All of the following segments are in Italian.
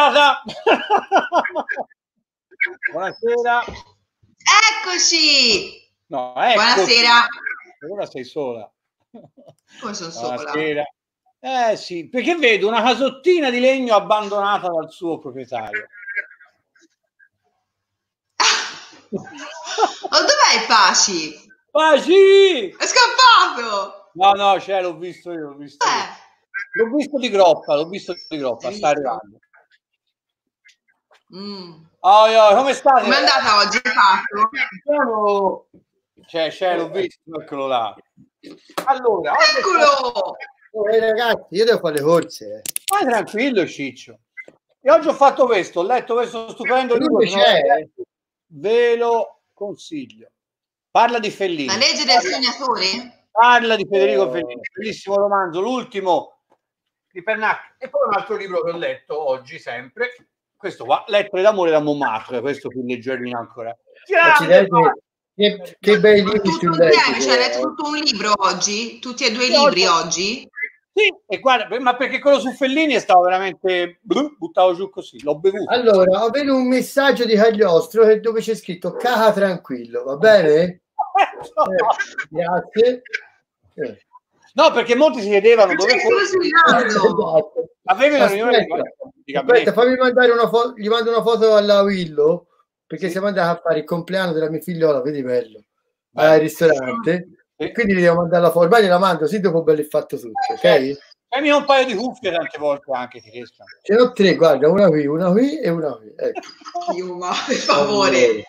puntata. Buonasera. Eccoci. No, ecco. Buonasera. Ora sei sola. Come sono Buonasera. Sola? Sì, perché vedo una casottina di legno abbandonata dal suo proprietario. Oh, dov'è Paci? Paci! È scappato! No, c'è, l'ho visto io. L'ho visto di groppa, sta arrivando. Come state? Com'è andata oggi? C'è, l'ho visto, eccolo là. Allora, eccolo! Ragazzi, io devo fare le corse. Vai tranquillo, Ciccio. E oggi ho fatto questo, ho letto questo stupendo libro. Ve lo consiglio. Parla di Fellini. La legge del sognatore? Parla di Federico Fellini, bellissimo romanzo, l'ultimo di Pernacchi. E poi un altro libro che ho letto oggi sempre, questo qua, Lettere d'amore da Montmartre, questo più leggerino ancora. Che bei libri sul letto. Cioè, hai letto tutto un libro oggi? Tutti e due libri oggi? Sì, e guarda, ma perché quello su Fellini stavo veramente buttato giù così, l'ho bevuto. Allora, ho venuto un messaggio di Cagliostro dove c'è scritto Caca tranquillo, va bene? Grazie. No, perché molti si chiedevano dove fosse. Avevi una riunione. Aspetta, fammi mandare una foto, gli mando una foto alla Willow, perché siamo andati a fare il compleanno della mia figliola, vedi bello, al ristorante. E quindi gli devo mandare la foto, ma gliela mando, sì, dopo bello il fatto tutto, ok? Fammi un paio di cuffie tante volte anche, ti riescono. Ce n'ho tre, guarda, una qui e una qui. Ecco. Yuma, per favore.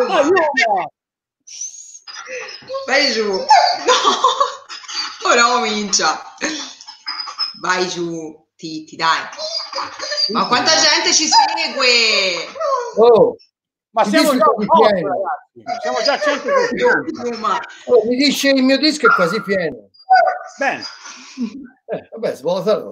Vai giù. No. Ora comincia. Vai giù, Titti, dai. Ma quanta gente ci segue? Oh, ma siamo già pieni, ragazzi. Siamo già 100 mi dice il mio disco è quasi pieno. Bene. Vabbè, svuotalo.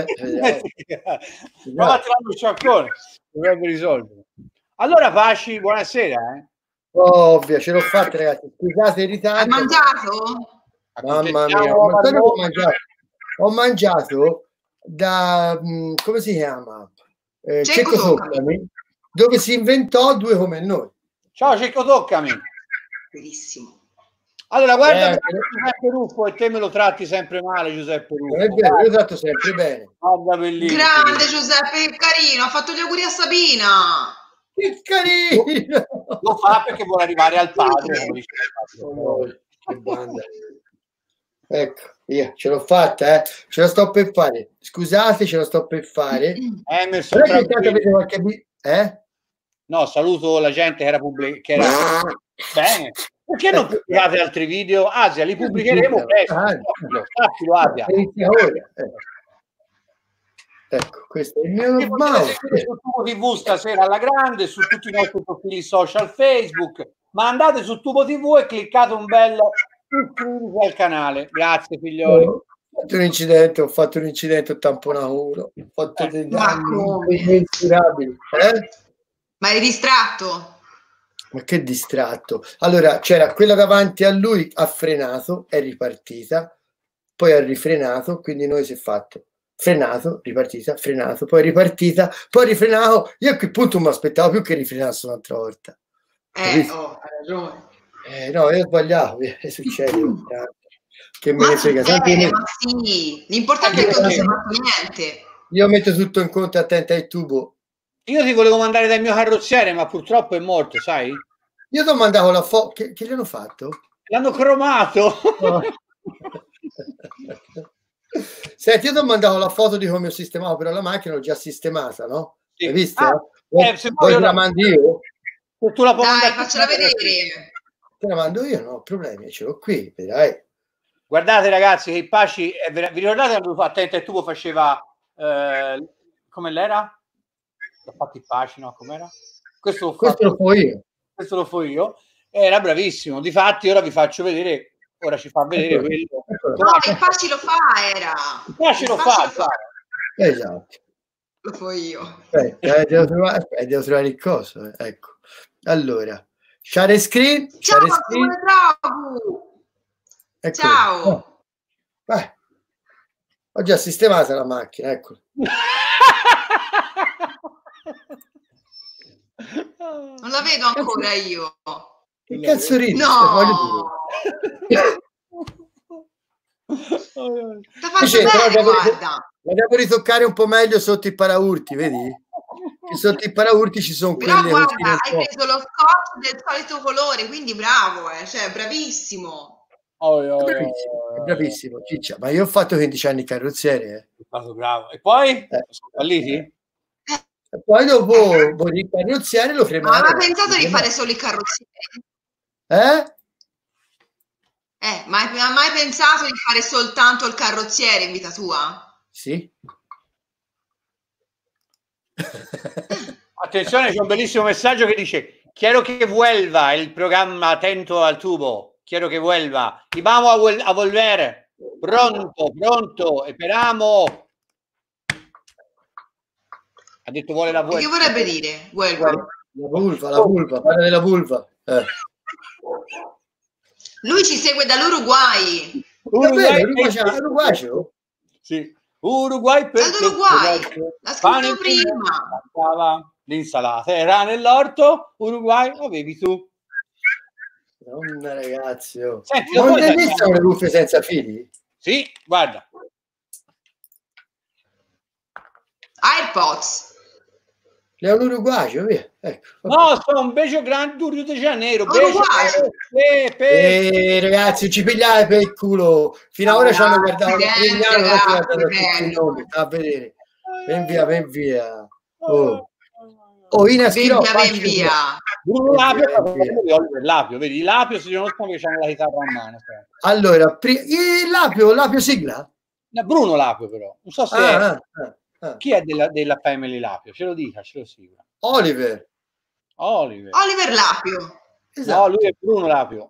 Provate l'annuccio ancora. Dovrebbe risolvere. Allora, Paci, buonasera. Ovvio, ce l'ho fatta, ragazzi. Scusate il ritardo. Hai mangiato? Mamma mia, ho mangiato da, come si chiama? Cecco Toccami, dove si inventò due come noi. Ciao Cecco Toccami. Bellissimo. Allora, guarda Giuseppe Ruffo, e te me lo tratti sempre male, Giuseppe Ruffo. Non è vero, io lo tratto sempre bene. Grande Giuseppe, che carino, ha fatto gli auguri a Sabina. Che carino! Lo fa perché vuole arrivare al padre. Che banda. Ecco, io ce l'ho fatta, ce la sto per fare. Scusate, ce la sto per fare. Emerson, no, saluto la gente che era bene. Perché non pubblicate altri video? Asia, li pubblicheremo presto. Asia. Ecco, questo è il mio mouse. Su Tubo TV stasera alla grande, su tutti i nostri profili social Facebook, ma andate su Tubo TV e cliccate un bel iscriviti al canale. Grazie figlioli. Ho fatto un incidente, ho tamponato uno, ho fatto dei danni incurabili. Ma eri distratto? Ma che distratto. Allora c'era quella davanti a lui, ha frenato, è ripartita, poi ha rifrenato, quindi noi si è fatto frenato, ripartita, frenato, poi ripartita, poi rifrenato. Io a quel punto non mi aspettavo più che rifrenasse un'altra volta. Hai ragione. No, io ho sbagliato, succede. Che me ne frega. Ma sì, l'importante è che non sia fatto niente. Io metto tutto in conto, attenta al tubo. Io ti volevo mandare dal mio carrozziere, ma purtroppo è morto, sai? Io ti ho mandato la foto. Che gli hanno fatto? L'hanno cromato. No. Senti, io ti ho mandato la foto di come ho sistemato, però la macchina l'ho già sistemata, no? Sì. Hai visto? Se poi la mandi io? Tu la puoi mandare, faccela vedere. Te la mando io, no problemi, ce l'ho qui, vedrai. Guardate ragazzi, che il Paci vi ricordate quando Attenta al Tubo faceva come l'era? L'ho fatto il Paci, no? Com'era? Questo lo fo io. Era bravissimo. Difatti ora vi faccio vedere, ora ci fa vedere quello. No, il Paci lo fa, era. Il Paci lo fa. Esatto. Lo fo io. Devo trovare il coso, ecco. Allora, share screen. Ciao, ecco. Ciao. Ho già sistemata la macchina, ecco. Non la vedo ancora io. Che cazzo ridi? No! T'ha fatto bene, guarda. La devo ritoccare un po' meglio sotto i paraurti, vedi? Che sotto i paraurti ci sono però quelle guarda, hai preso lo scotch del solito colore, quindi bravo, cioè bravissimo. È bravissimo, Ciccia. Ma io ho fatto 15 anni carrozziere. Bravo. E poi? Sono falliti? E poi dopo il carrozziere lo cremarono. Ma aveva pensato di fare solo i carrozzieri? Ma hai mai pensato di fare soltanto il carrozziere in vita tua? Sì. Attenzione, c'è un bellissimo messaggio che dice: quiero que vuelva il programma Atento al Tubo, quiero que vuelva y vamos a volver pronto, esperamos. Ha detto vuole la vuelta. Che vorrebbe dire? Vuelva. La vulva, parla della vulva. Lui ci segue dall'Uruguay. Uruguay? Sì. Uruguay dall'Uruguay. L'ha scritto prima. L'insalata era nell'orto, Uruguay avevi tu. Madonna, ragazzi, Senti, non hai visto le cuffie senza fili? Sì, guarda. AirPods. È un uruguayo, via. Ecco. No, sono un beso grande du Rio de Janeiro. Ragazzi, ci pigliate per il culo. Fino ad ora ci hanno guardato a vedere. Ven via. Ven via. Bruno Lapio, vedi, i Lapio si conoscono che hanno la chitarra a mano. Allora, Lapio sigla? Bruno Lapio però, non so se chi è della Family Lapio, ce lo dica, ce lo sigla. Oliver Lapio. Esatto. No, lui è Bruno Lapio.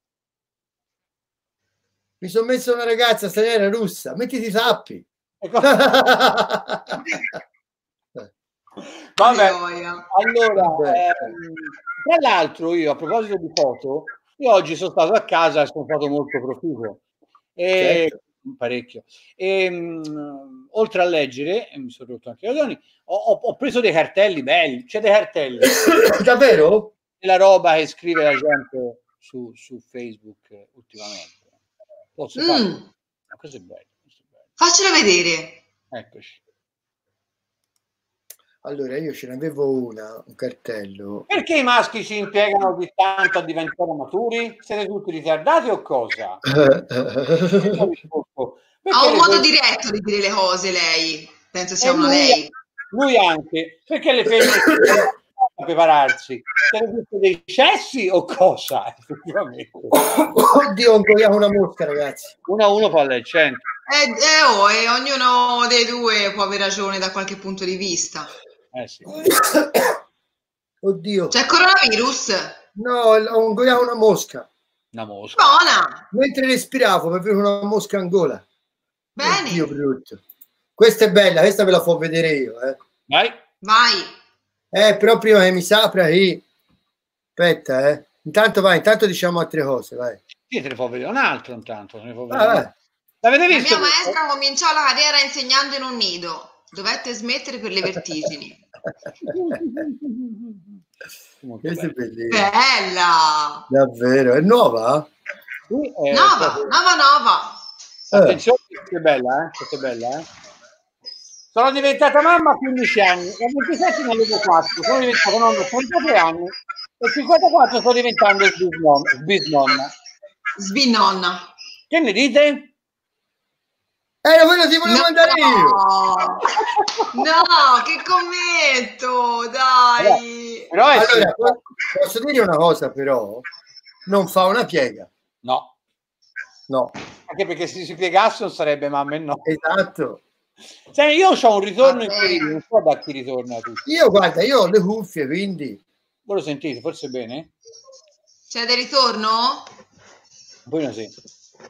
Mi sono messo una ragazza straniera russa, mettiti i tappi. Vabbè, allora, tra l'altro io a proposito di foto, io oggi sono stato a casa e sono stato molto profuso, parecchio, e oltre a leggere, e mi sono rotto anche i coglioni, ho preso dei cartelli belli, c'è dei cartelli. Davvero? La roba che scrive la gente su Facebook ultimamente. Posso farlo? Questo è bello. Faccelo vedere. Eccoci. Allora io ce ne avevo un cartello. Perché i maschi ci impiegano di tanto a diventare maturi? Siete tutti ritardati o cosa? Ha un modo diretto di dire le cose lei. Penso sia una lei. Lui anche. Perché le femmine a prepararsi? Siete tutti dei cessi o cosa? Oddio, ancora una mosca, ragazzi. 1 a 1 fa lei 100. E ognuno dei due può aver ragione da qualche punto di vista. Sì. Oddio. C'è coronavirus? No, ho ingoiato una mosca. Una mosca. Buona. Mentre respiravo, per vedere una mosca in gola. Bene. Oddio, brutto. Questa è bella, questa ve la può vedere io. Vai. Però prima che mi sapra qui. Aspetta, Intanto diciamo altre cose, vai. Sì, te ne può vedere un altro intanto. L'avete visto? La mia maestra cominciò la carriera insegnando in un nido. Dovette smettere per le vertigini. Questa è bellissima. Bella! Davvero, è nuova? Nova. Attenzione, che bella, Che bella, Sono diventata mamma a 15 anni, a 27 ne avevo 4, sono diventata nonna a 33 anni e a 54 sto diventando sbisnonna. Che ne dite? Quello ti volevo mandare io. No, che commento, dai. Però allora, posso dire una cosa, però non fa una piega. No. Anche perché se si piegasse non sarebbe mamma e no. Esatto. Senti, io ho un ritorno incredibile, non so da chi ritorna a tutti. Io ho le cuffie, quindi. Voi lo sentite, forse bene? C'è del ritorno? Voi lo sentite.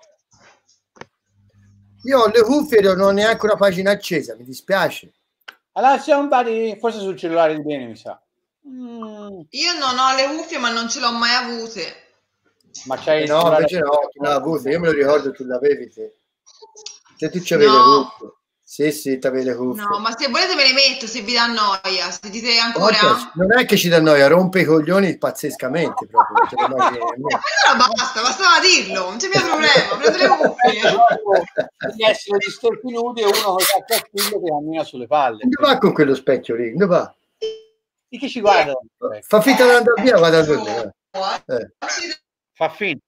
Io ho le cuffie e non ho neanche una pagina accesa, mi dispiace. Allora forse sul cellulare di bene, mi sa. Io non ho le cuffie, ma non ce l'ho mai avute. Ma c'hai no, invece no, tu l'hai avute, io me lo ricordo, tu l'avevi te. Se tu c'avevi le cuffie. Sì, t'avete le cuffie. No, ma se volete me le metto, se vi dà noia, se dite ancora... Non è che ci dà noia, rompe i coglioni pazzescamente proprio. Allora bastava dirlo, non c'è più problema, prendo le cuffie. Devi essere gli storpi nudi e uno con il cappello che cammina sulle palle. Dove va con quello specchio lì? Dove va? Di chi ci guarda? Fa finta di andare via, guarda quello. Fa finta.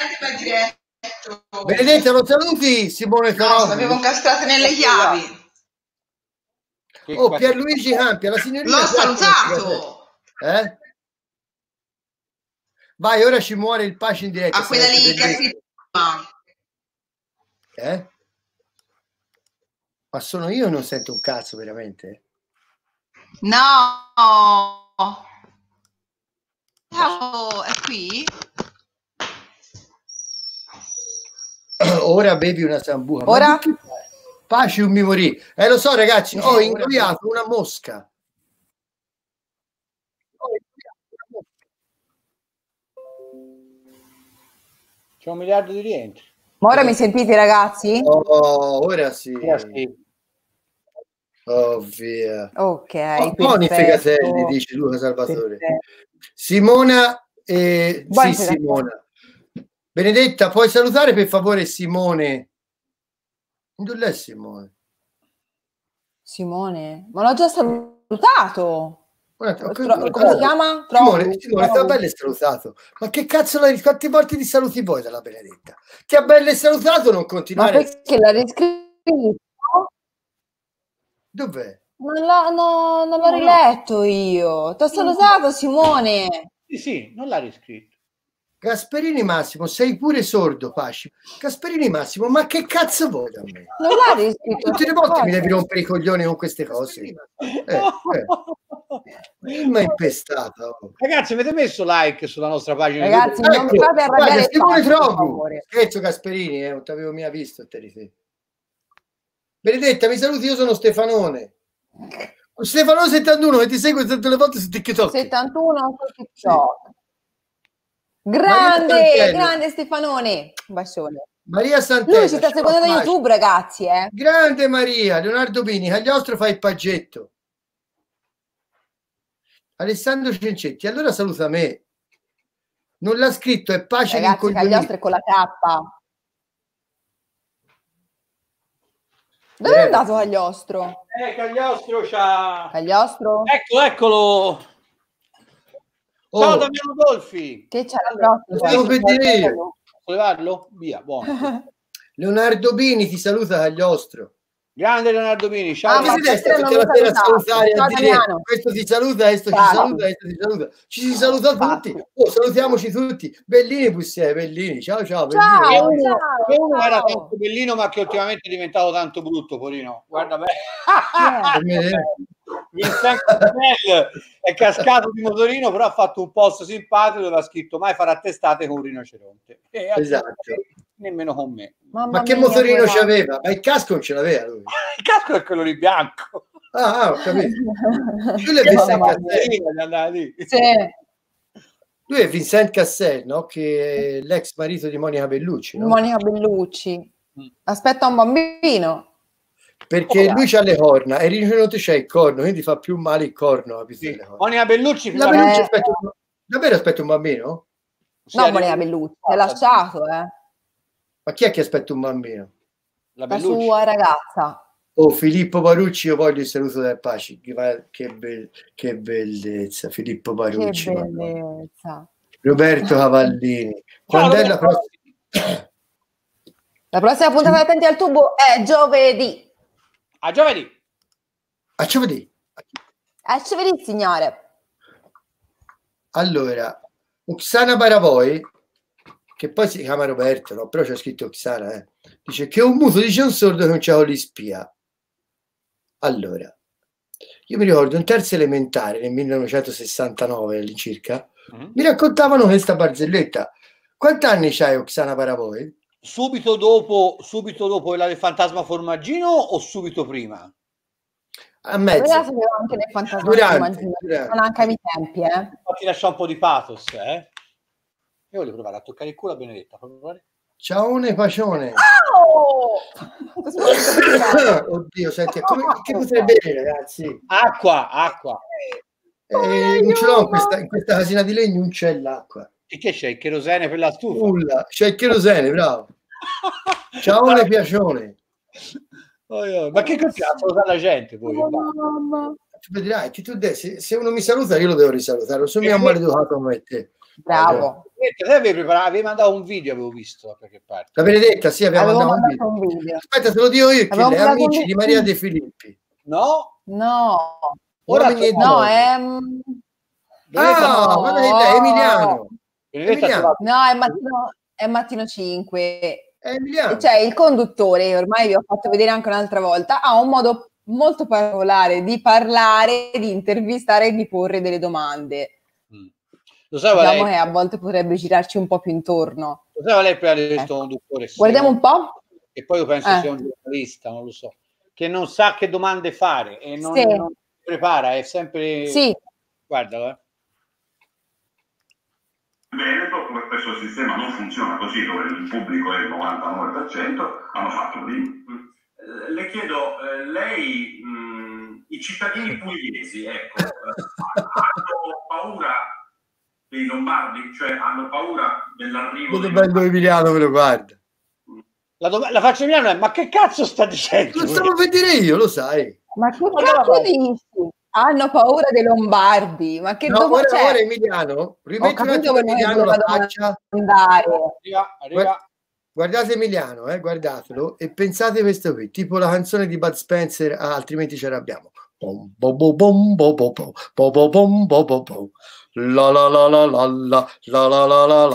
Benedetta, lo saluti Simone Carò. No, l'avevo incastrate nelle chiavi. Oh, Pierluigi Campi, la signorina. L'ho salutato. Vai, ora ci muore il Paci in diretta. A quella lì che ha scritto. Ma sono io o non sento un cazzo veramente? No. Ciao, è qui? Ora bevi una sambuca. Ora? Paci un mi morì. Lo so ragazzi, ho ingoiato una mosca. C'è 1 miliardo di rientri. Ma ora mi sentite ragazzi? Oh, ora sì. Ovvio. Ok. Buoni fegatelli, dice Luca Salvatore. Simona sì, Simona. Benedetta, puoi salutare per favore Simone? Dove è Simone? Simone? Ma l'ho già salutato. Come si chiama? Simone, sta bello e salutato. Ma che cazzo quante volte ti saluti voi dalla Benedetta? Ti ha bello e salutato, non continuare. Ma perché l'ha riscritto? Dov'è? Non l'ho riletto io. Ti ho salutato Simone. Sì, non l'ha riscritto. Gasperini Massimo, sei pure sordo, Paci. Gasperini Massimo, ma che cazzo vuoi da me? Non l'ha riscritto. Tutte le volte mi devi rompere i coglioni con queste cose. Ma impestata. Ragazzi, avete messo like sulla nostra pagina? Ragazzi, non fate arrabbiare troppo. Scherzo Gasperini, non ti avevo mai visto. Benedetta, mi saluti, io sono Stefanone. Stefano 71 che ti segue tutte le volte su TikTok. 71 su TikTok. Grande Stefanone. Un bacione. Maria Santella. Lui ci sta seguendo da YouTube, ragazzi. Grande Maria. Leonardo Bini, Cagliostro fa il paggetto. Alessandro Cencetti, allora saluta me. Non l'ha scritto, è Pace. Ragazzi, Cagliostro è con la K. Dove è andato Cagliostro? Cagliostro c'ha... Cagliostro? Eccolo. Ciao Damiano Dolfi. Che c'è? Devo vedere. Levarlo? Via, buono. Leonardo Bini ti saluta Cagliostro. Grande Leonardo Bini, ciao. Questo ti saluta, questo ci saluta, questo ti saluta. Ci si saluta tutti. Salutiamoci tutti. Bellini Pussiere, Bellini. Ciao. Bellini. Uno era tanto bellino, ma che ultimamente è diventato tanto brutto, porino. Guarda bene. Vincent Cassel è cascato di motorino, però ha fatto un post simpatico dove ha scritto mai farà testate con un rinoceronte. Esatto. Nemmeno con me. Ma che motorino c'aveva? Ma il casco non ce l'aveva lui. Il casco è quello di bianco. Ho capito. Lui è Vincent Cassel. Lui è Vincent Cassel, no? Che è l'ex marito di Monica Bellucci. No? Monica Bellucci. Aspetta un bambino. Perché lui c'ha le corna e il rinoceronte c'è il corno, quindi fa più male il corno. Sì. Monica Bellucci. Davvero aspetta un bambino? No, Monica Bellucci, è lasciato, Ma chi è che aspetta un bambino? La sua ragazza. Oh, Filippo Parucci, io voglio il saluto del Paci. Che bellezza, Filippo Parucci. Che bellezza. Roberto Cavallini. Quando è la prossima? La prossima puntata Attenti al Tubo è giovedì. A giovedì. A giovedì. A giovedì, signore. Allora, Oksana Baravoi, che poi si chiama Roberto, no? Però c'è scritto Oksana, dice che un muto dice un sordo che non c'è li spia. Allora, io mi ricordo in terza elementare nel 1969 all'incirca, mi raccontavano questa barzelletta. Quanti anni c'hai, Oksana Baravoi? Subito dopo quella del fantasma formaggino o subito prima? A mezzo. Io la sapevo anche nel fantasma formaggino, sono anche ai miei tempi. Fatti lasciare un po' di pathos, Io voglio provare a toccare il culo a Benedetta. Ciaone Pacione. Oh! Oddio, senti, che potrei bere, ragazzi? Acqua. Non ce l'ho in questa casina di legno, non c'è l'acqua. E che c'è? Il cherosene per la stufa? Nulla, c'è il cherosene, bravo. Ciaone Piacione. Ma che cazzo lo sa la gente poi? Mamma. Tu vedrai che se uno mi saluta io lo devo risalutare, non sono mica maleducato come te. Bravo. Avevi mandato un video, avevo visto da qualche parte. La Benedetta, sì, avevo mandato un video. Aspetta, te lo dico io, che le amici di Maria De Filippi. No. Ora no, è... guarda che lei, Emiliano. No, è Mattino 5. È Emiliano. Cioè, il conduttore, ormai vi ho fatto vedere anche un'altra volta, ha un modo molto particolare di parlare, di intervistare e di porre delle domande. Lo sa, diciamo che a volte potrebbe girarci un po' più intorno. Lo sa lei prima di questo conduttore? Guardiamo un po'. E poi io penso sia un giornalista, non lo so, che non sa che domande fare e non prepara, è sempre... Sì. Guardalo, Veneto, come questo sistema non funziona così, dove il pubblico è il 99%, hanno fatto lì. Le chiedo, lei, i cittadini pugliesi, ecco, hanno paura dei lombardi, cioè hanno paura dell'arrivo dei bello Emiliano me lo guarda. La faccia Emiliano è, ma che cazzo sta dicendo? Lo stavo per dire io, lo sai. Ma che cazzo dici? Hanno paura dei lombardi, ma che ora Emiliano, rimetti un attimo Emiliano la faccia. Arriva. Guardate Emiliano, guardatelo e pensate questo qui, tipo la canzone di Bud Spencer, altrimenti ce l'abbiamo. La la la la la la la la la la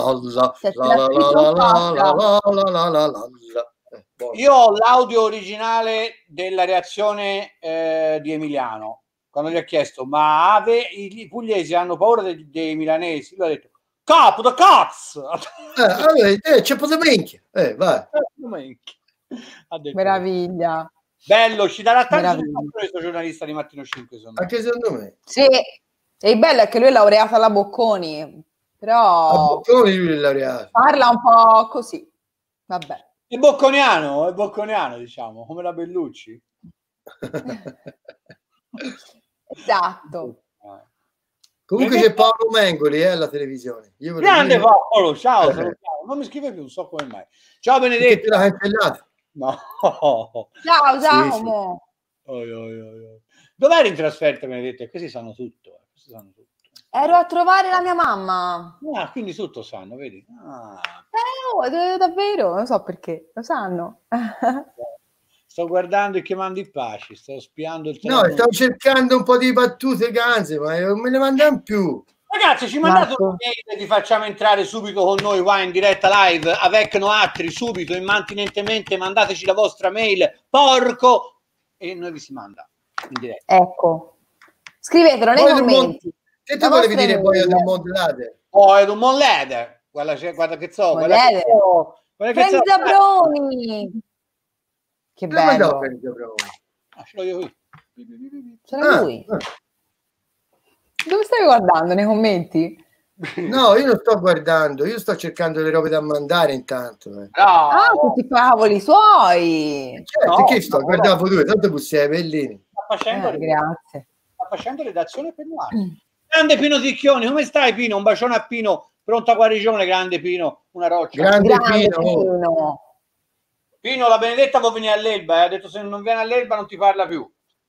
la la la. Io ho l'audio originale della reazione di Emiliano quando gli ha chiesto ma i pugliesi hanno paura dei milanesi, lui ha detto capo da cazzo, c'è po' di minchia, vai. Meraviglia, bello, ci darà tanto questo giornalista di Mattino 5 anche secondo me. Sì, e il bello è che lui è laureato alla Bocconi, però a Bocconi lui è laureato, parla un po' così, vabbè. È bocconiano, diciamo, come la Bellucci. Esatto. Comunque c'è Paolo Mengoli alla televisione. Grande Paolo, ciao, non mi scrive più, non so come mai. Ciao Benedetto. L'ha cancellato. No. Ciao Giacomo. Sì. Dov'eri in trasferta Benedetto? Questi sanno tutto. Ero a trovare la mia mamma. Quindi tutto sanno, vedi? Davvero, non so perché, lo sanno. Sto guardando e chiamando i Paci, sto spiando il telefono. No, stavo cercando un po' di battute ganze, ma non me ne mandano più. Ragazzi, ci mandate un mail, ti facciamo entrare subito con noi qua in diretta live, avec Noatri, subito, immantinentemente, mandateci la vostra mail, porco, e noi vi si manda in diretta. Ecco, scrivetelo nei commenti. Se tu volevi dire poi ad un Monleder. Ad un Monleder, guarda che so, Prendi Zabroni. Che bello. Ce l'ho io qui. C'era lui. Dove stai guardando? Nei commenti? No, io non sto guardando, io sto cercando le robe da mandare intanto. Tutti i cavoli suoi. Certo, che sto guardavo due, tanto bussi Bellini. Grazie. Sta facendo redazione per noi. Grande Pino Ticchioni, come stai Pino? Un bacione a Pino, pronta guarigione, grande Pino, una roccia. Grande Pino. Pino, la Benedetta può venire all'Elba, ha detto se non viene all'Elba non ti parla più.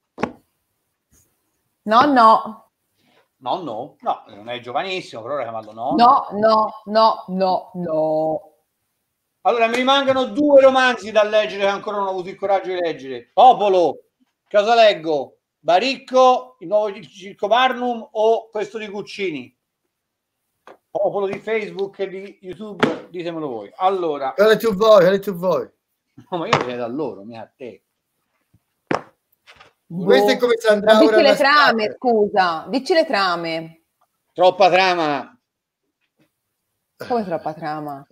No, non è giovanissimo, però ora chiamarlo no. Allora, mi rimangono 2 romanzi da leggere che ancora non ho avuto il coraggio di leggere. Popolo, cosa leggo? Baricco, il nuovo Circo Barnum o questo di Guccini? Popolo di Facebook e di YouTube, ditemelo voi. Allora, quale tu vuoi? No, ma io chiedo da loro, mica a te. Questo è come se andrà ora. Dici le trame, scusa. Dici le trame. Troppa trama. Come troppa trama?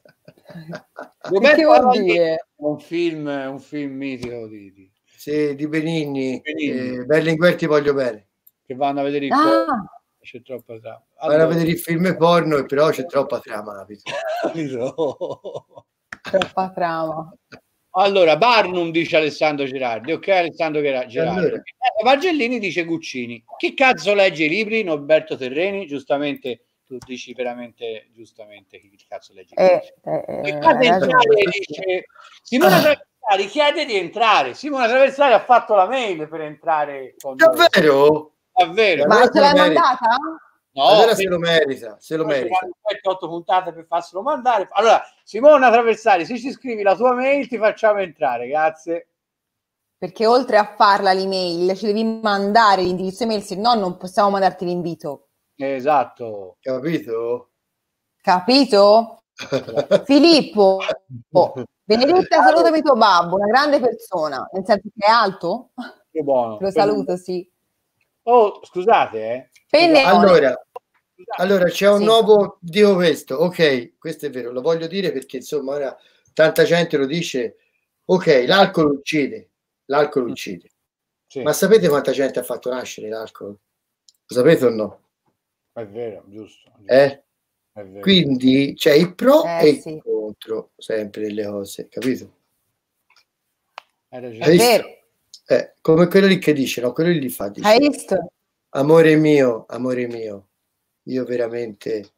Che vuol dire? Un film mitico di Benigni. Berlinguer ti voglio bene. Che vanno a vedere il porno. C'è troppa trama. Vanno a vedere il film porno, però c'è troppa trama. Troppa trama. Allora, Barnum dice Alessandro Gerardi, ok Alessandro Gerardi. Allora. Vargellini dice Guccini. Chi cazzo legge i libri? Norberto Terreni, giustamente, tu dici veramente giustamente chi cazzo legge i libri. Dice, Simona Traversari chiede di entrare. Simona Traversari ha fatto la mail per entrare con davvero? Davvero? Ma ce l'hai mandata? No, allora se lo merita, se lo merita. 7-8 puntate per farselo mandare. Allora, Simona Traversari, se ci scrivi la tua mail ti facciamo entrare, grazie. Perché oltre a farla l'email, ci devi mandare l'indirizzo email, se no non possiamo mandarti l'invito. Esatto. Capito? Filippo, Benedetta, salutami tuo babbo, una grande persona, nel senso che è alto. Che buono. Lo saluto, sì. Oh, scusate, Allora c'è un nuovo Dio questo, ok, questo è vero, lo voglio dire perché insomma ora tanta gente lo dice, ok, l'alcol uccide, ma sapete quanta gente ha fatto nascere l'alcol? Lo sapete o no? È vero, giusto. È vero. Quindi c'è il pro e il contro sempre delle cose, capito? È vero. Come quello lì che dice, no? Quello lì fa, dice, hai visto? Amore mio, io veramente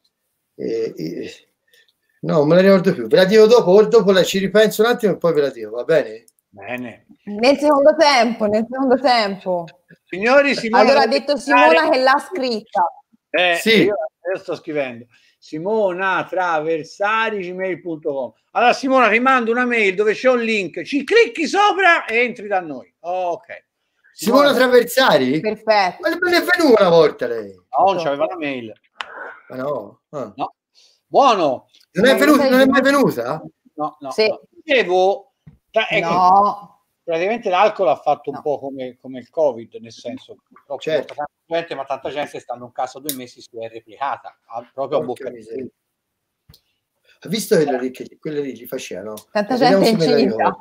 no, me la ricordo più, ve la dico dopo ci ripenso un attimo e poi ve la dico, va bene? Bene. Nel secondo tempo. Signori, Simona, allora ha detto Simona che l'ha scritta. Sì. Io sto scrivendo Simona Traversari gmail.com. Allora Simona ti mando una mail dove c'è un link, ci clicchi sopra e entri da noi. Ok. Simona Traversari? Perfetto. Ma non è venuta una volta lei? No, non c'aveva la mail. Ma no. No. Buono. Non è mai venuta? No. Sì. Devo no. Praticamente l'alcol ha fatto un po' come il Covid, nel senso certo. ma tanta gente stando in casa 2 mesi si è replicata proprio a bocca di sé. Ha visto quello lì li facevano? Tanta gente incinta.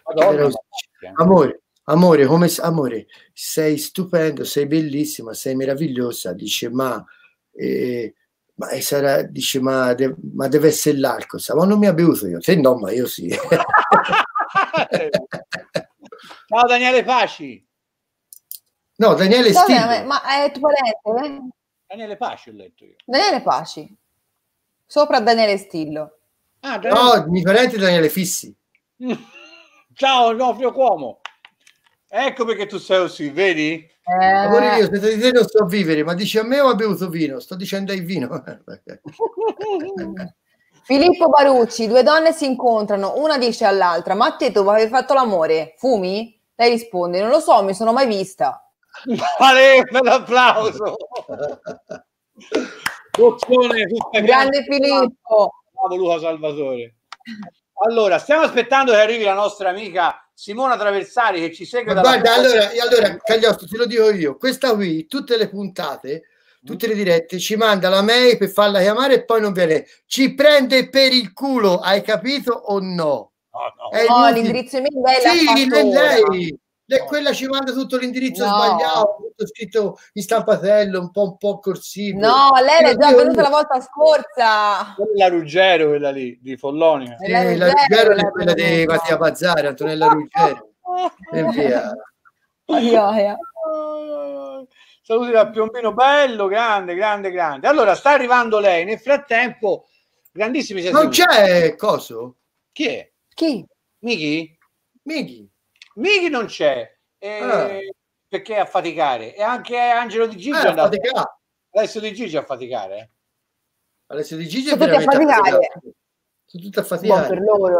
Amore, sei stupendo, sei bellissima, sei meravigliosa. Dice, ma sarà, dice, ma deve essere l'alcol. Ma non mi ha bevuto io. Se no, ma io sì. Ciao Daniele Paci. No, Daniele Stillo. Ma è tuo parente? Daniele Paci ho letto io. Daniele Paci. Sopra Daniele Stillo. No, mi parente Daniele Fissi. Ciao Nofrio Cuomo. Ecco perché tu sei così, vedi? Amore mio, se di te non sto a vivere, ma dici a me o ha bevuto vino? Sto dicendo il vino. Filippo Barucci, 2 donne si incontrano, una dice all'altra, ma a te tu avevi fatto l'amore? Fumi? Lei risponde, non lo so, mi sono mai vista. Vale, un applauso. Grande Filippo. Bravo Luca Salvatore. Allora, stiamo aspettando che arrivi la nostra amica Simona Traversari che ci segue. Guarda, allora Cagliostro, te lo dico io, questa qui, tutte le puntate, tutte le dirette, ci manda la mail per farla chiamare e poi non viene. Ci prende per il culo, hai capito o no? No, l'indirizzo email lei quella ci manda tutto l'indirizzo sbagliato, tutto scritto in stampatello, un po' corsivo. No, lei è già venuta la volta scorsa. La Ruggero, quella lì, di Follonia. La Ruggero è quella di Mattia Bazzari, Antonella Ruggero. E via. Saluti da Piombino, bello, grande. Allora, sta arrivando lei. Nel frattempo, grandissimi sessioni. Non c'è coso? Chi è? Chi? Mighi non c'è. Perché è a faticare. E anche Angelo Di Gigi è andato. Alessio Di Gigi a faticare. Alessio Di Gigi è veramente a faticare. Sono tutti a faticare. Per loro,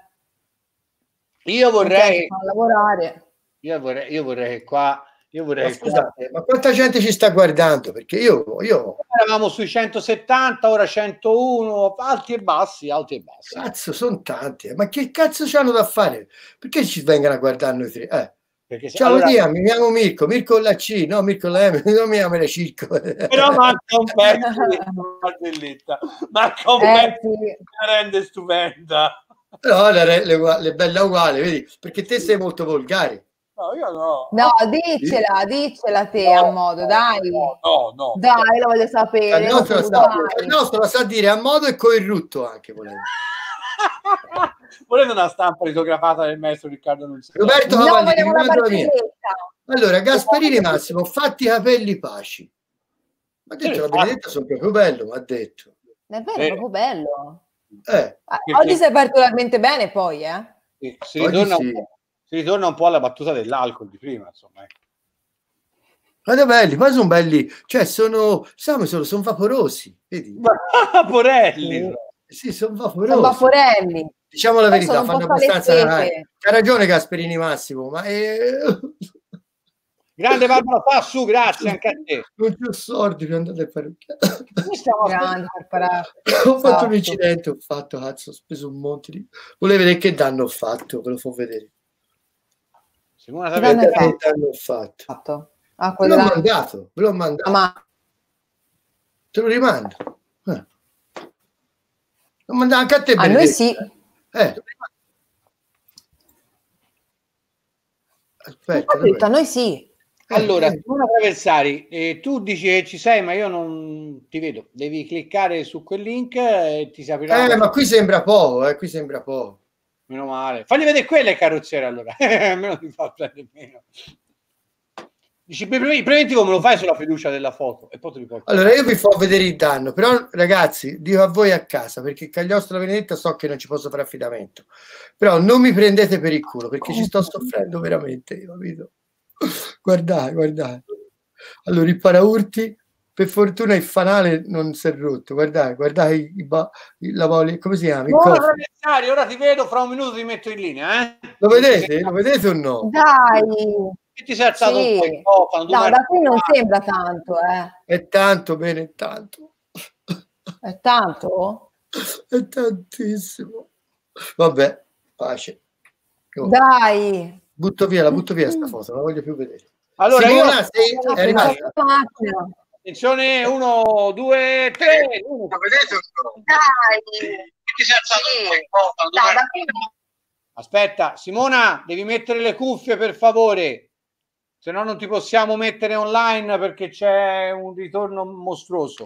Io vorrei lavorare. Io vorrei che qua. Scusate, ma quanta gente ci sta guardando? Perché io eravamo sui 170, ora 101, alti e bassi. Cazzo, sono tanti. Ma che cazzo c'hanno da fare? Perché ci vengono a guardare noi tre? Perché ciao, allora... mi chiamo Mirko con la C, no, Mirko con la M, non mi chiamo la Circo. Però manca un pezzo di barzelletta. Manca un pezzo che rende stupenda. No, le belle uguali, vedi? Perché te sei molto volgare. No, io no. No, diccela te a modo, dai. No. Dai, lo voglio sapere. Il nostro la sa dire a modo e con il rutto anche, volendo. Volete una stampa litografata del maestro Riccardo Nunziata? Roberto No, Cavalli, vogliamo la la mia. barzelletta. Allora, Gasparini Massimo, fatti i capelli Paci. Ma ha detto la Benedetta sono proprio bello, mi ha detto. È vero, è proprio bello. Oggi sei particolarmente bene poi, si ritorna un po' alla battuta dell'alcol di prima, insomma. Guarda belli, poi sono belli, cioè sono vaporosi, vedi? Vaporelli. Sì, sono vaporosi. Sono vaporelli. Diciamo la Poi verità, sono fanno un po' abbastanza. palettete. Ha ragione Gasperini Massimo, ma grande Barbara Passu, grazie anche a te. Non c'ho soldi per andare a parrucchiare. Ho fatto un incidente, cazzo, ho speso un monte di... Volevo vedere che danno ho fatto, ve lo fa vedere. Simona, che danno ho fatto. Ve l'ho mandato, Ma... Te lo rimando. Lo manda anche a te, a noi sì. Aspetta, a noi sì. Allora, Simona Traversari, tu dici che ci sei, ma io non ti vedo. Devi cliccare su quel link e ti si aprirà. Ma qui sembra poco, qui sembra poco. Meno male. Fagli vedere quelle carrozziere allora. Almeno ti fa prendere meno. Dici, il preventivo me lo fai sulla fiducia della foto e poi ti riporto. Allora io vi faccio vedere il danno, però ragazzi dico a voi a casa, perché Cagliostro la Benedetta so che non ci posso fare affidamento, però non mi prendete per il culo perché ci sto soffrendo veramente, capito? Guardate. Allora il paraurti, per fortuna il fanale non si è rotto, guardate la voglia, come si chiama? Ora ti vedo, fra un minuto ti metto in linea, Lo vedete? Lo vedete o no? Dai! Che ti sei alzato un po'? No, da qui non sembra tanto, È tanto, bene, è tanto. È tanto? È tantissimo. Vabbè, pace. Dai! La butto via sta foto, non la voglio più vedere. Allora, Simona, è rimasta. Attenzione, 1, 2, 3. Dai! Ti sei alzato un po'? Aspetta, Simona, devi mettere le cuffie per favore, se no non ti possiamo mettere online perché c'è un ritorno mostruoso.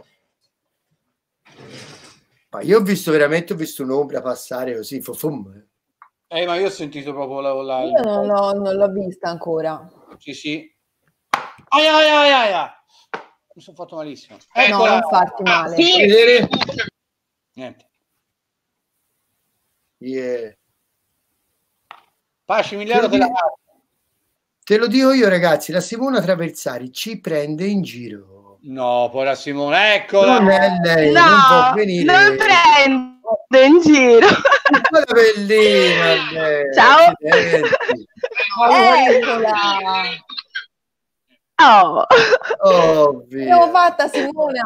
Ma io ho visto un'ombra passare così, ma io ho sentito proprio io non l'ho vista ancora. Sì. Aia. Mi sono fatto malissimo. No, non farti male. Niente. Yeah. Paci Miliano te lo dico io, ragazzi, la Simona Traversari ci prende in giro. No, povera Simona, eccola. Non è lei, no, non può venire. Non prende in giro. Quella bellina. Ciao. Eccola. L'abbiamo fatta, Simona.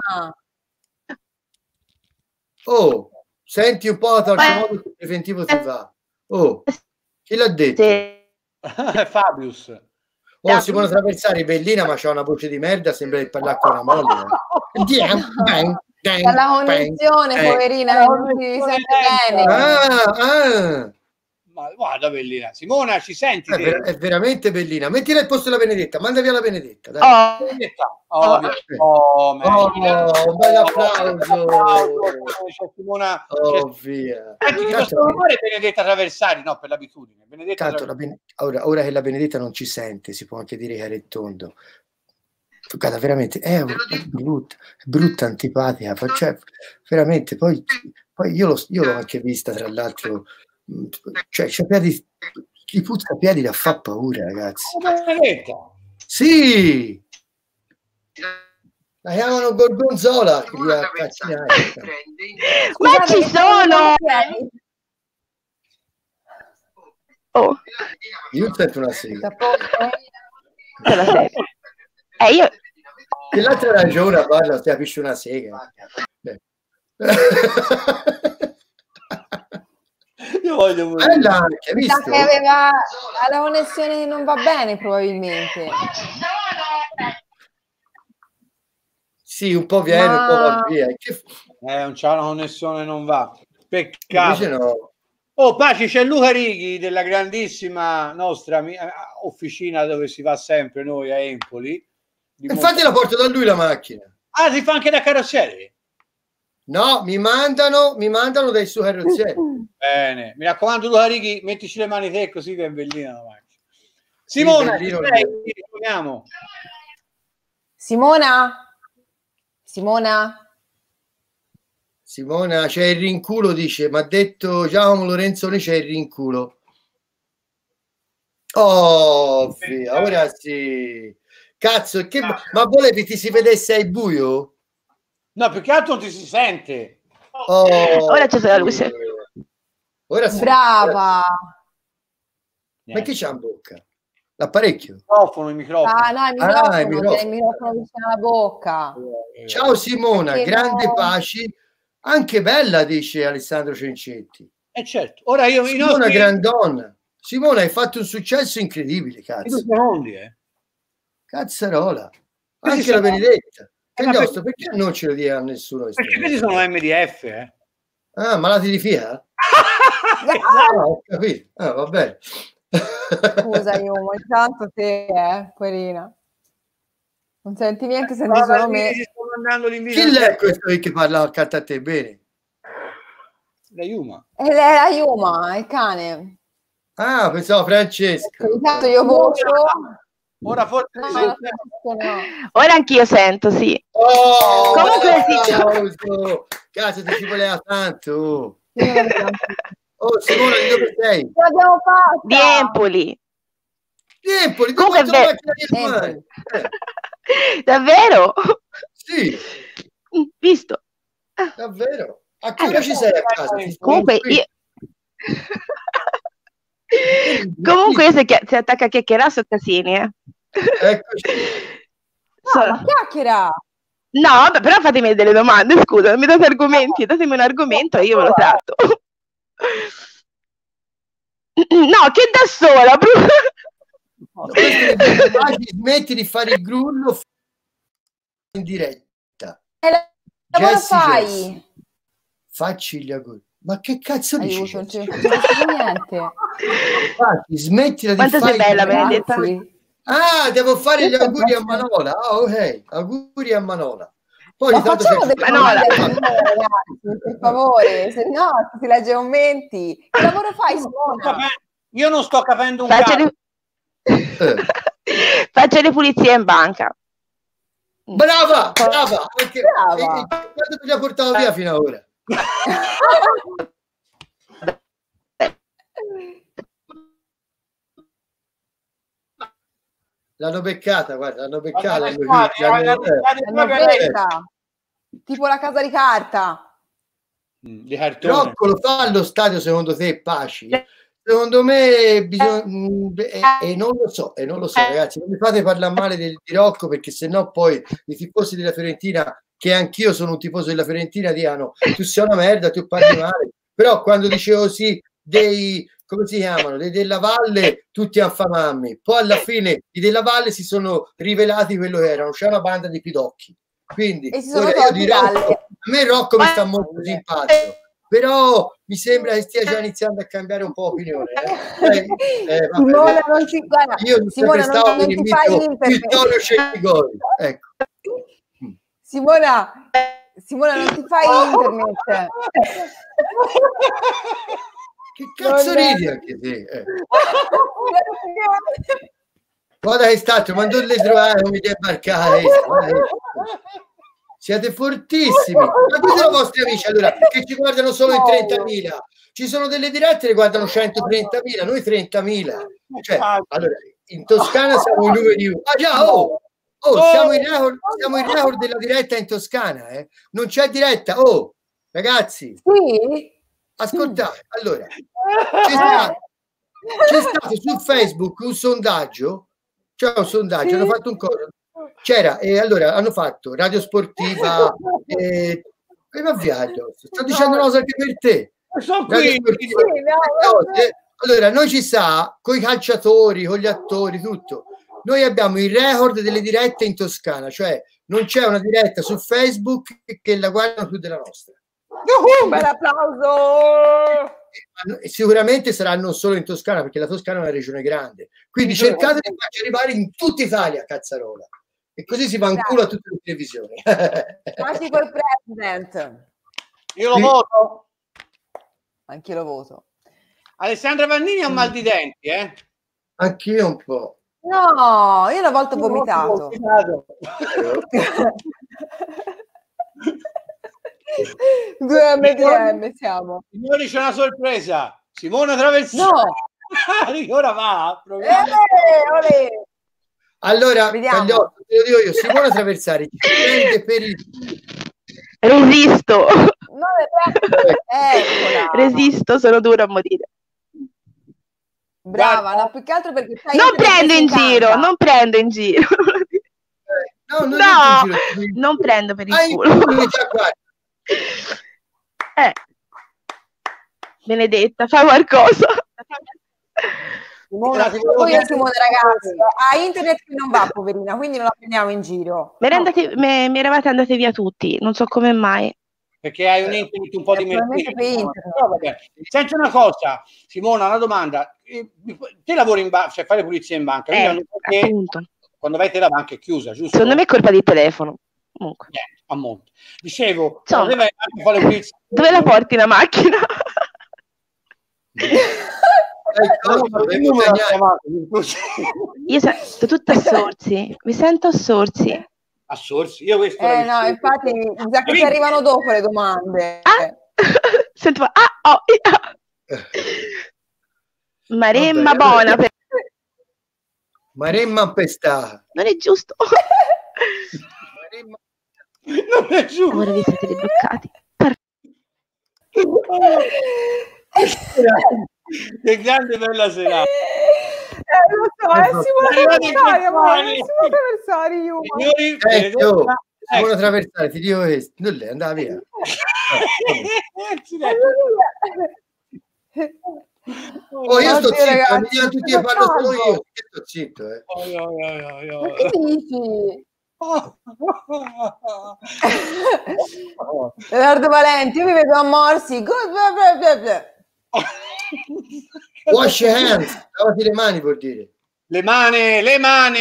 Senti un po', modo il preventivo ti va. Chi l'ha detto? Fabius. Simona Traversari, bellina, ma c'ha una voce di merda, sembra di parlare con una moglie. Dalla connessione, poverina, non si sente bene. Ma guarda, bellina. Simona, ci senti? È veramente bellina. Mettila al posto della Benedetta, manda via la Benedetta. Dai. Un bel applauso. Simona. Via. Ti posso fare Benedetta Traversari? No, per l'abitudine. Ora che la Benedetta non ci sente, si può anche dire che era il tondo. Guarda, veramente è brutta, antipatica. Cioè, veramente, poi io l'ho anche vista, tra l'altro. Cioè, c'è piedi, chi puzza piedi da fa paura, ragazzi. Sì, la chiamano Gorgonzola. Ma ci sono. Io sento una sega. Io. E l'altra ragione, parla, ti capisci una sega. Io voglio anche, visto? Che aveva la connessione non va bene, probabilmente. Sì, un po' viene, un po' va via. Non c'ha una connessione, non va. Peccato. No. Paci, c'è Luca Righi della grandissima nostra officina dove si va sempre noi a Empoli. Infatti la porto da lui la macchina. Si fa anche da carrozziere? No, mi mandano dai suoi carrozzieri. Bene, mi raccomando Luca Righi, mettici le mani te così che è bellina la macchina. Simona, Sì, Simona, c'è il rinculo, dice, mi ha detto Giacomo Lorenzoni, c'è il rinculo. Oh, ora sì. Cazzo, ma volevi ti si vedesse al buio? No, più che altro non ti si sente. Ora c'è la luce. Ora sì. Brava. Ma che c'ha in bocca? L'apparecchio? Il microfono. Ah, no, il microfono vicino alla bocca. Ciao Simona, grande pace. Anche bella, dice Alessandro Cencetti. Certo. Ora io Simona grandonna. Simona, hai fatto un successo incredibile, cazzo. Cazzarola. Anche la Benedetta. Perché non ce lo dia a nessuno? Perché questi sono MDF, Ah, malati di FIA? Ho capito. Va bene. Scusa, io intanto te, Querina. Non senti niente, senti solo me. Chi è questo che parla accanto a te? Bene. La Yuma. È la Yuma, il cane. Ah, pensavo Francesco. Intanto io vocio. Ora forse no. Ora anch'io sento, sì. Comunque cazzo, ti ci voleva tanto. Simona, di dove sei? L'abbiamo fatta. Di Empoli. Comunque davvero? Sì. Visto. Davvero? A che ora ci sei a casa? Comunque io... Comunque io si attacca a chiacchierare su Casini, Eccoci. Ma chiacchiera. No, però fatemi delle domande, scusa, mi date argomenti, datemi un argomento e io ve lo tratto. No, che da sola. Smetti di fare il grullo in diretta. Lavoro fai? Facci gli auguri. Ma che cazzo dici? Non c'è niente. Infatti, smettila quanto di fare. Quanto sei bella, Benedetta. Ah, devo fare gli auguri a Manola. Ok, auguri a Manola. Poi intanto facciamo delle Manola, ragazzi, per favore, se no si legge commenti. Che lavoro fai, Simona? Io non sto capendo un cazzo. Faccio le pulizie in banca. Brava. Quanto ti ha portato via fino ad ora? L'hanno beccata, guarda, l'hanno beccata. Tipo la casa di carta. Di cartone. Rocco lo fa allo stadio secondo te, Paci? Secondo me bisogna, e non lo so, ragazzi, non mi fate parlare male di Rocco, perché sennò poi i tifosi della Fiorentina, che anch'io sono un tifoso della Fiorentina, dicono tu sei una merda, tu parli male. Però quando dicevo sì dei, come si chiamano, dei Della Valle, tutti affamammi, poi alla fine i Della Valle si sono rivelati quello che erano, c'è una banda di pidocchi. Quindi io di Rocco, a me Rocco mi sta molto simpatico, però mi sembra che stia già iniziando a cambiare un po' opinione. Simona, non si guarda. Io Simona, non ti fai Vittorio Scegligori, ecco. Simona, non ti fai internet. Che cazzo ridi anche te? Guarda che è stato, ma non le trovare, non mi debarcare. Siete fortissimi. Ma dite ai vostri amici allora che ci guardano solo in 30.000. Ci sono delle dirette che guardano 130.000, noi 30.000. Cioè, allora, in Toscana siamo i numeri uno. Siamo in record della diretta in Toscana, non c'è diretta. Ragazzi, ascoltate, allora c'è stato su Facebook un sondaggio, hanno fatto un coso, c'era, e allora hanno fatto Radio Sportiva, ma viaggio, sto dicendo una cosa anche per te. Allora, noi ci sta con i calciatori, con gli attori, tutto. Noi abbiamo il record delle dirette in Toscana, cioè non c'è una diretta su Facebook che la guardano più della nostra. Un bel applauso! Sicuramente sarà non solo in Toscana, perché la Toscana è una regione grande, quindi cercate di farci arrivare in tutta Italia, cazzarola, e così si va in culo a tutte le televisioni. Anche col president. Io lo voto. Anch'io lo voto. Alessandra Vannini ha un mal di denti, Anch'io un po'. No, io una volta ho vomitato. 2 MDM siamo. Signori, c'è una sorpresa. Simona Traversari. No. Ora va. Olè. Allora, Cagliotto, te lo dico io, Simona Traversari ci prende per il... Resisto. Resisto, sono dura a morire. Brava, no, più che altro perché non prendo in giro, non prendo in giro. No, non prendo per il culo. Benedetta, fa qualcosa. Simona, ragazzi, a internet che non va, poverina, quindi non la prendiamo in giro. Mi eravate andate via tutti, non so come mai. Perché hai un internet un po' di Senti una cosa, Simona, una domanda. Te lavori in banca, cioè fai le pulizie in banca, appunto. Quando vai te la banca è chiusa, giusto? Secondo me è colpa di telefono. Comunque. A monte. Dicevo, dove vai a fare le pulizie? Dove la porti la macchina? Io sento tutto a sorsi, mi sento a sorsi. A sorsi? Io questo no, infatti già che arrivano dopo le domande. Sento Maremma buona per... Maremma pestà. Non è giusto. Non è giusto. Ora vi siete bloccati. Che grande bella serata. Lo so, Simona Traversari, ti dico questo, non lei andava via. Io sto zitto, mi dicono tutti che parlo solo io, sto zitto. Ma che dici? Leonardo Valenti, io mi vedo a morsi. Wash your hands, lavati le mani, vuol dire. Le mani. Le mani.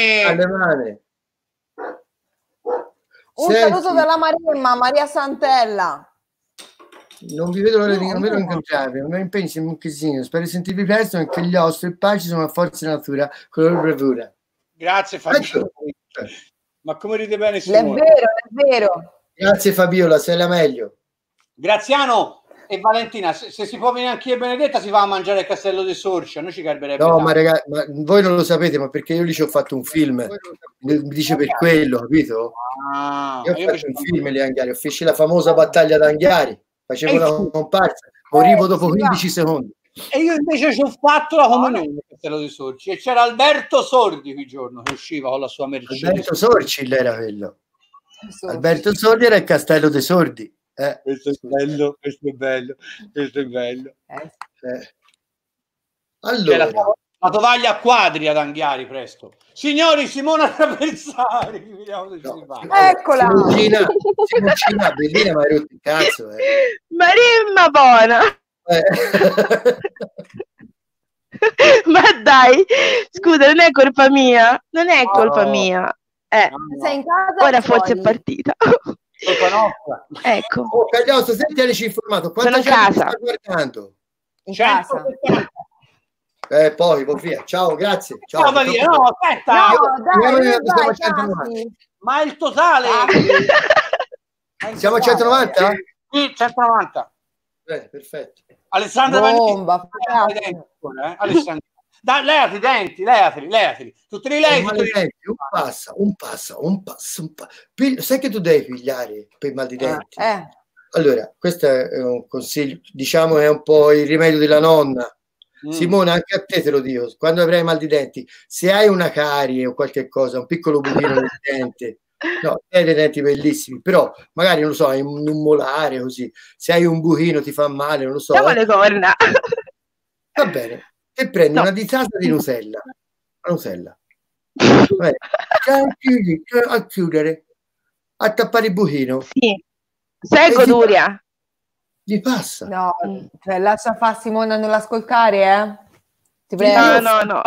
Un saluto dalla Maremma, Maria Santella. Non vi vedo l'ora di incontrarvi, non impegni un casino. Spero di sentirvi presto, perché gli ostri e il pace sono una forza di natura con la loro bravura. Grazie Fabiola. Ma come ride bene Simone? È vero. Grazie Fabiola, sei la meglio. Graziano e Valentina, se si può venire anche Benedetta, si va a mangiare il Castello dei Sorci, a noi ci garberebbe. No, ma ragazzi, voi non lo sapete, ma perché io lì ci ho fatto un film, mi dice per quello, capito? Io ho fatto un film lì a Anghiari, ho feci la famosa battaglia d'Anghiari, facevo una comparsa, morivo dopo 15 secondi. E io invece ci ho fatto la comunione del Castello dei Sorci e c'era Alberto Sordi quel giorno che usciva con la sua Mercedes. Alberto Sorci era quello. Alberto Sordi era il Castello dei Sordi. Questo è bello. Allora, la tovaglia a quadri ad Anghiari presto. Signori, Simona Traversari, eccola. Simoncina, bellina, ma hai rotto il cazzo. Maremma buona. Ma dai, scusa, non è colpa mia. Sei in casa? Ora forse è partita. Ecco. Cagliostro, sentiamoci informato. Sono a casa. Sta guardando? In casa. Poi via. Ciao, grazie. Ciao Maria. No, aspetta. Dai, ma il totale. Siamo a 190? Sì, 190. Perfetto. Alessandra bomba. Alessandra. Leati i denti, leateli. Tutti i lei. Un passo. Sai che tu devi pigliare per il mal di denti? Allora, questo è un consiglio, diciamo è un po' il rimedio della nonna. Simona, anche a te lo dico, quando avrai mal di denti, se hai una carie o qualche cosa, un piccolo buchino nel dente, no, hai dei denti bellissimi, però magari non lo so, hai un molare così, se hai un buchino ti fa male, non lo so. Le corna. Va bene. E prendi una ditata di Nutella, a chiudere, a tappare il buchino. Sì, sei goduria. Gli passa. No, cioè, lascia fa Simona non l'ascoltare, Ti prego. No.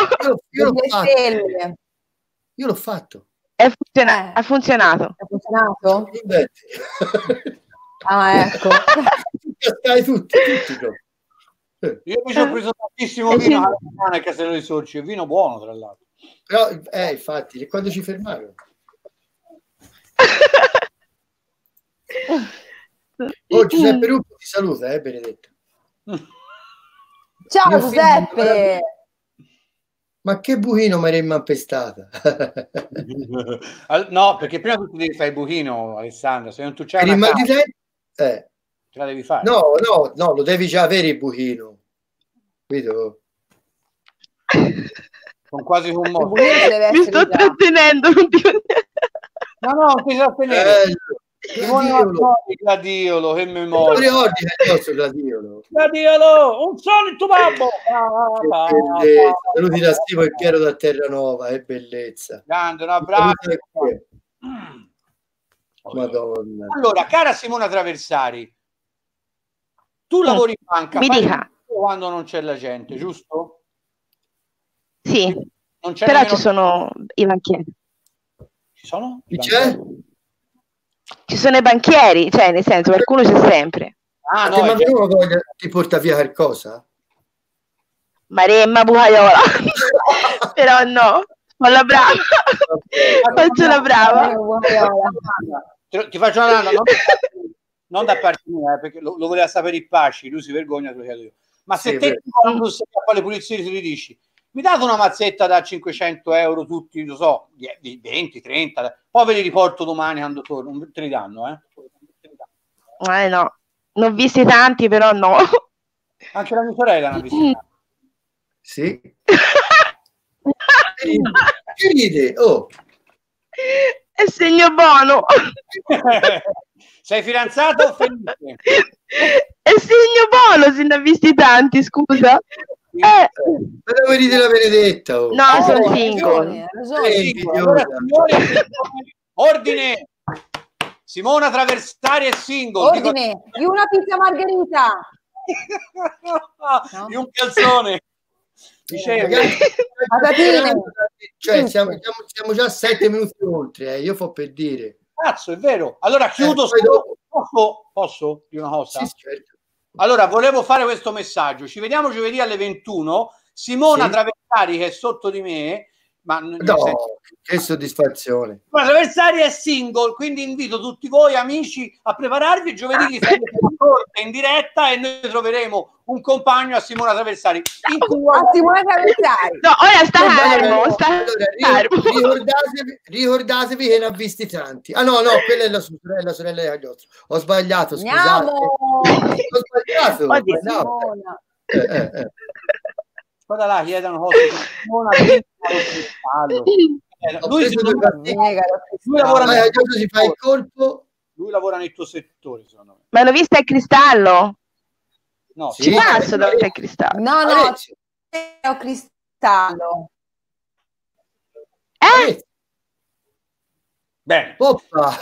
Io l'ho fatto. Ha funzionato. È funzionato? Ah, ecco. Stai tutti. Io mi sono preso tantissimo vino a Castello dei Sorci, è vino buono tra l'altro. Però, infatti, quando ci fermarono? Oh, Giuseppe Rucco ti saluta, Benedetta. Ciao Giuseppe! Ma che buchino mi avremmo appestata. No, perché prima tu devi fare il buchino, Alessandro, se non tu c'hai una casa, ce la devi fare. No, lo devi già avere il buchino. Vedo. Con quasi commosso. Mi sto trattenendo. No, non ti trattenere. Gladiolo, che memoria. Gladiolo, un solo il tuo babbo. Saluti da Stivo e Piero da Terranova, è bellezza. Grande, un abbraccio. Madonna. Allora, cara Simona Traversari, tu lavori in banca, mi dica, quando non c'è la gente, giusto? Sì, non c'è però ci sono i banchieri. Ci sono? Chi c'è? Ci sono i banchieri, cioè nel senso qualcuno c'è sempre. Ah, no, ma ti porta via qualcosa? Maremma Bucaiola. Però no, fa la brava. Faccio la brava. Ti faccio una domanda, non da parte mia, perché lo voleva sapere il Pasci, lui si vergogna, te lo chiedo io. Ma se te quando sei a fare le pulizie ti dici mi date una mazzetta da 500 euro tutti, lo so, 20, 30, poi ve li riporto domani quando torno, non te li danno, no, ne ho visti tanti, però no. Anche la mia sorella ne ha visti tanti. Sì. Che ride? Oh. È segno buono. Sei fidanzato o felice? È segno buono, se ne ha visti tanti, scusa. Ma dove ride la Benedetta? Oh. No, sono single. Allora, ordine. Simona Traversari è single. Ordine, io una pizza margherita. Io un calzone. Cioè, siamo già 7 minuti oltre, io fo per dire. Cazzo, è vero. Allora chiudo. Posso dire una cosa? Sì, certo. Allora, volevo fare questo messaggio. Ci vediamo giovedì alle 21. Simona Traversari, che è sotto di me, ma che soddisfazione. Simona Traversari è single, quindi invito tutti voi amici a prepararvi. Giovedì in diretta e noi troveremo un compagno a Simona Traversari. A Simona Traversari. No, ora sta fermo. Ricordatevi che ne ha visti tanti. Ah no, quella è la sorella di Cagliostro. Ho sbagliato, scusate. Ho sbagliato. Guarda là, chiedono cose. Lui si fa il colpo. Lui lavora nel tuo settore, secondo me. Ma l'ho vista il cristallo? No, ci passo davanti al cristallo. No, c'è un cristallo. Bene. Oppa.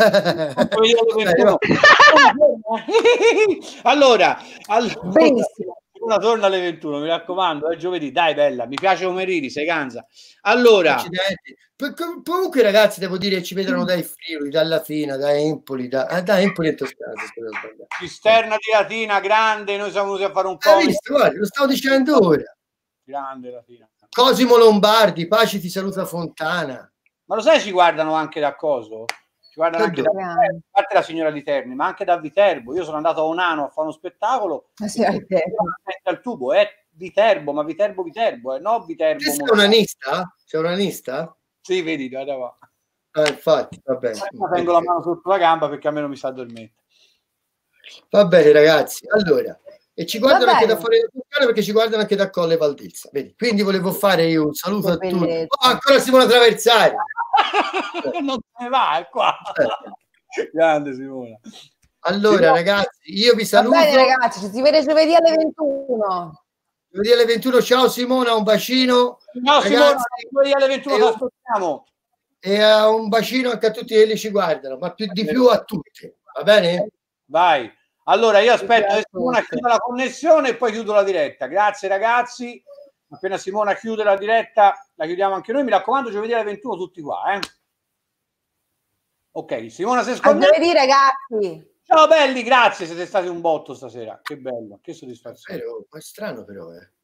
allora benissimo. Una torna alle 21, mi raccomando, è giovedì, dai bella, mi piace come ridi, sei canza. Allora, comunque ragazzi, devo dire, ci vedono dai Friuli, dalla Latina, da Empoli, da Empoli e Toscana. Cisterna di Latina, grande, noi siamo venuti a fare un po'. Guarda, lo stavo dicendo ora. Grande Latina. Cosimo Lombardi, Paci ti saluta Fontana. Ma lo sai, ci guardano anche da Coso? Ci guardano anche da parte la signora di Terni, ma anche da Viterbo. Io sono andato a Onano a fare uno spettacolo al tubo, Viterbo, ma Viterbo, no Viterbo. Sei un'anista? C'è un'anista? Sì, vedi, guarda qua. Infatti, va bene. Tengo la mano sotto la gamba perché a me non mi sa dormire. Va bene, ragazzi. Allora, e ci guardano anche da fuori da Toscana, perché ci guardano anche da Colle Valdezza. Vedi? Quindi volevo fare io un saluto a tutti. Ancora Simona Traversari. Non se ne va qua. Grande Simona. Allora ragazzi, io vi saluto. Va bene ragazzi, ci si vede giovedì alle 21. Giovedì alle 21, ciao Simona, un bacino. Ciao Simona, giovedì alle 21 ti aspettiamo. E un bacino anche a tutti quelli che ci guardano, ma di più a tutti, va bene? Vai. Allora io aspetto che Simona chiuda la connessione e poi chiudo la diretta. Grazie ragazzi. Appena Simona chiude la diretta, la chiudiamo anche noi. Mi raccomando, giovedì alle 21 tutti qua. Ok, Simona si sconne. A giovedì ragazzi. Ciao belli, grazie, siete stati un botto stasera. Che bello, che soddisfazione. Ma è strano però,